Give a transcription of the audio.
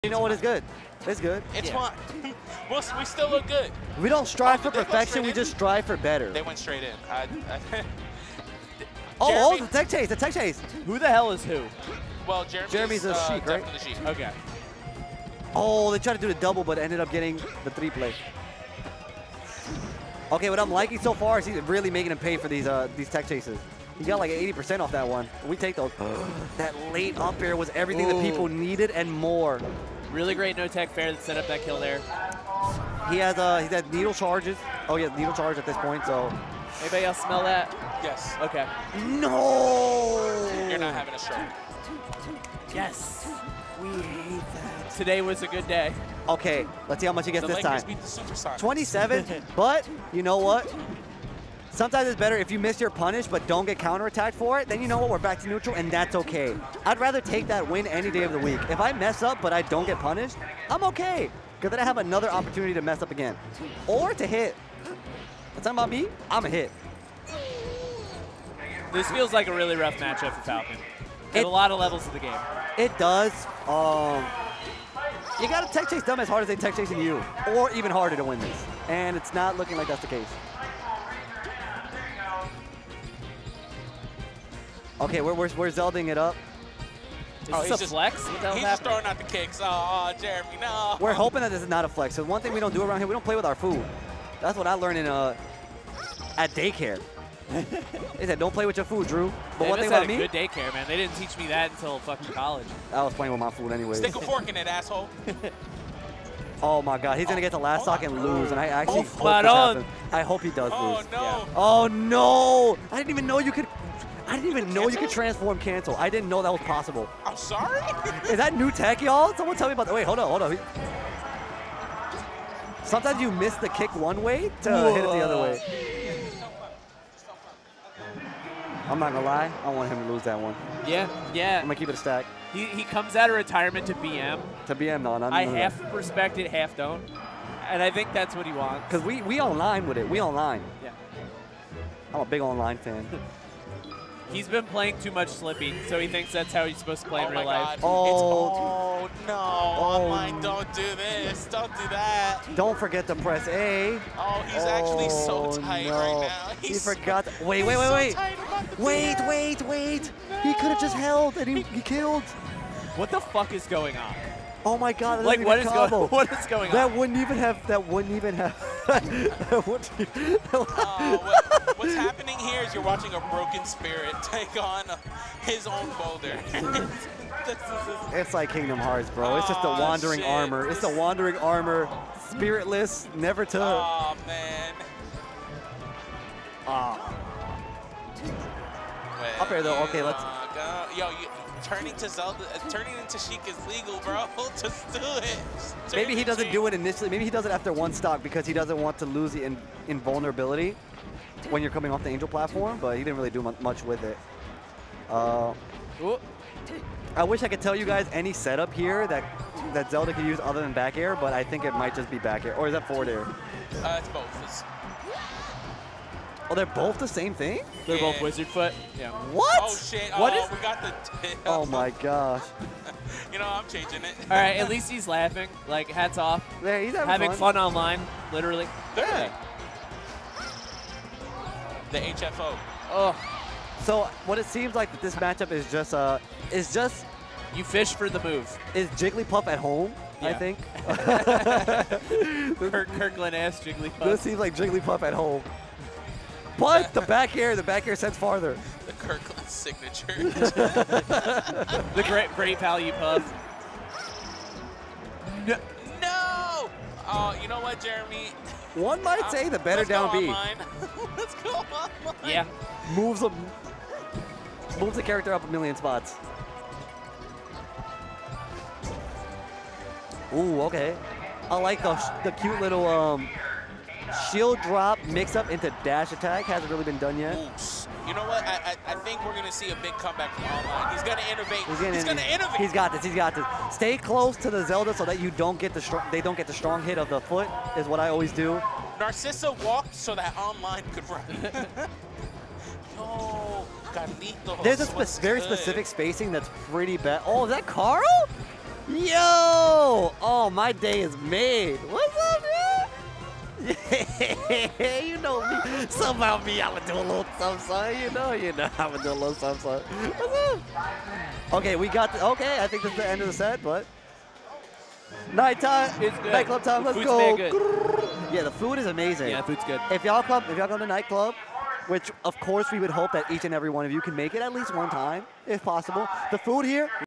You know what is good? It's good. It's fine. We still look good. We don't strive for perfection, we just strive for better. They went straight in. Oh, the tech chase, the tech chase. Who the hell is who? Well, Jeremy's a Sheik, right? definitely Sheik. Okay. Oh, they tried to do the double, but ended up getting the 3-play. Okay, what I'm liking so far is he's really making him pay for these tech chases. He got like 80% off that one. We take those. That late up air was everything that people needed and more. Really great no-tech fair that set up that kill there. He has he's had needle charges. Oh, yeah, needle charge at this point, so. Anybody else smell that? Yes. Okay. No! You're not having a stroke. Yes. We hate that. Today was a good day. Okay, let's see how much he gets The this Lakers time. beat the Supersonics. 27, but you know what? Sometimes it's better if you miss your punish but don't get counterattacked for it, then you know what, we're back to neutral and that's okay. I'd rather take that win any day of the week. If I mess up but I don't get punished, I'm okay. Because then I have another opportunity to mess up again. Or to hit. That's not about me, I'm a hit. This feels like a really rough matchup for Falcon. At a lot of levels of the game. It does. You got to tech chase them as hard as they tech chasing you. Or even harder to win this. And it's not looking like that's the case. Okay, we're Zelding it up. Is this a flex? What the hell's He's just throwing out the kicks. Oh, Jeremy, no. We're hoping that this is not a flex. So one thing we don't do around here, we don't play with our food. That's what I learned in at daycare. They said, don't play with your food, Drew. But one thing about me, good daycare, man. They didn't teach me that until fucking college. I was playing with my food anyways. Stick a fork in it, asshole. Oh my God, he's gonna get the last stock and lose, and I actually hope this on. happens. I hope he does Oh, lose. no. Yeah. Oh no! I didn't even know you could. I didn't even know you could transform cancel. I didn't know that was possible. I'm sorry? Is that new tech, y'all? Someone tell me about that. Wait, hold on. Sometimes you miss the kick one way to hit it the other way. I'm not gonna lie, I want him to lose that one. Yeah, yeah. I'm gonna keep it a stack. He comes out of retirement to BM. To BM, no, not I half respect it, half don't. And I think that's what he wants. Because we online with it. We online. Yeah. I'm a big online fan. He's been playing too much Slippy, so he thinks that's how he's supposed to play in real life. Oh. No, online, don't do this. Don't do that. Don't forget to press A. Oh, he's actually so tight right now. He forgot. Wait. Wait. He could have just held and he killed. What the fuck is going on? Oh my God! Like what is going? What is going on? That wouldn't even have. What's happening here is you're watching a broken spirit take on his own boulder. It's like Kingdom Hearts, bro. It's just the wandering armor. It's the wandering armor, spiritless, never to. Oh man. Up here though. Okay, let's. Turning into Sheik is legal, bro. Just do it. Maybe he doesn't do it initially. Maybe he does it after one stock because he doesn't want to lose the invulnerability when you're coming off the Angel platform, but he didn't really do much with it. I wish I could tell you guys any setup here that Zelda could use other than back air, but I think it might just be back air. Or is that forward air? It's both. Oh, they're both the same thing? They're both wizard foot. Yeah. What? Oh shit! What is? We got the. Oh my gosh. You know, I'm changing it. All right, at least he's laughing. Like, hats off. Yeah, he's having fun online, literally. Yeah. The HFO. Oh. So what it seems like that this matchup is just you fish for the move. Is Jigglypuff at home? Yeah. I think. Kirkland-esque Jigglypuff. This seems like Jigglypuff at home. But the back air sends farther. The Kirkland signature. The great value puff. No! Oh, you know what, Jeremy? One might say the better down B. Let's go online. Yeah. Moves the character up a million spots. Ooh, okay. I like the cute little shield drop mix up into dash attack. Hasn't really been done yet. You know what? I think we're going to see a big comeback from online. He's going to innovate. He's going to innovate. He's got this. He's got this. Stay close to the Zelda so that you don't get they don't get the strong hit of the foot is what I always do. Narcissa walked so that online could run. Yo, Carlitos. There's a very specific spacing that's pretty bad. Oh, is that Carl? Yo! Oh, my day is made. What's up, dude? Yeah, you know me. Somehow me, I'm gonna do a little something. You know, I'm gonna do a little something. What's up? Okay, we got okay, I think this is the end of the set, but nighttime. It's good. Nightclub time, let's Food's go. made good. Yeah, the food is amazing. Yeah, food's good. If y'all come to nightclub, which of course we would hope that each and every one of you can make it at least one time, if possible. The food here